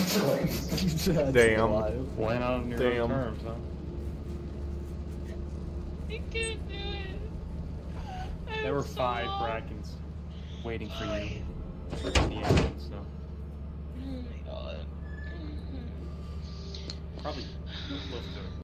Damn. Playing on your own terms, huh? I can't do it. There were 5 brackens waiting for you in the end, so. Oh my god. Probably close to it.